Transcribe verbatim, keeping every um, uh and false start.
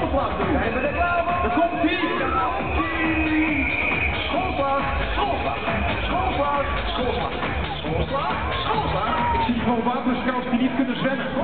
schoolklas doen. Zijn we er klaar voor? Daar komt ie! Daar komt ie! Schoolklas, schoolklas, schoolklas, schoolklas, schoolklas, schoolklas. Ik zie gewoon waterschelps die niet kunnen zwemmen.